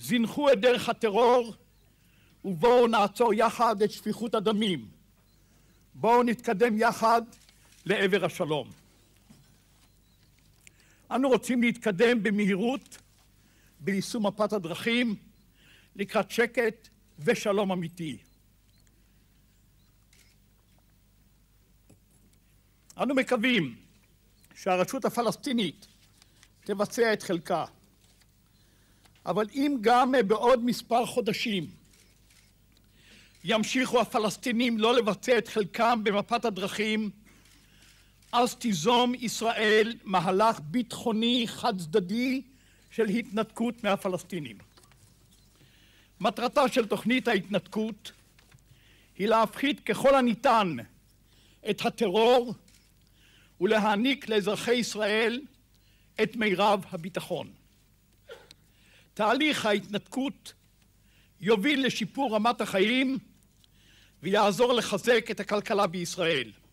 זינחו את דרך הטרור, ובואו נעצור יחד את שפיכות הדמים. בואו נתקדם יחד לעבר השלום. אנו רוצים להתקדם במהירות ביישום מפת הדרכים לקראת שקט ושלום אמיתי. אנו מקווים שהרשות הפלסטינית תבצע את חלקה, אבל אם גם בעוד מספר חודשים ימשיכו הפלסטינים לא לבצע את חלקם במפת הדרכים, אז תיזום ישראל מהלך ביטחוני חד צדדי של התנתקות מהפלסטינים. מטרתה של תוכנית ההתנתקות היא להפחית ככל הניתן את הטרור ולהעניק לאזרחי ישראל את מירב הביטחון. תהליך ההתנתקות יוביל לשיפור רמת החיים ויעזור לחזק את הכלכלה בישראל.